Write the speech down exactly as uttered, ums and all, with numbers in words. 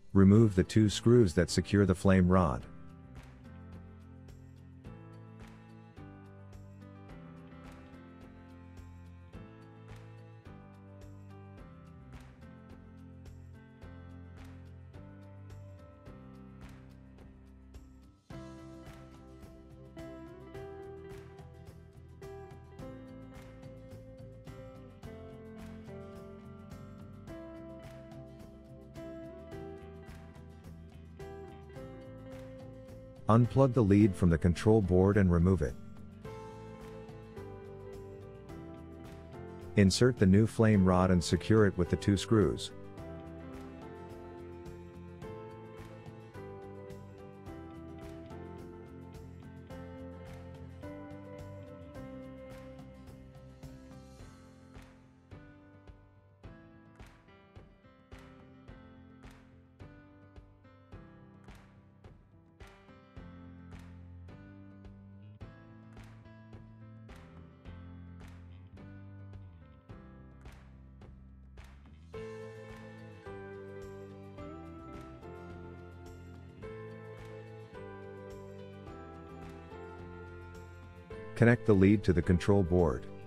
Remove the two screws that secure the flame rod. Unplug the lead from the control board and remove it. Insert the new flame rod and secure it with the two screws. Connect the lead to the control board.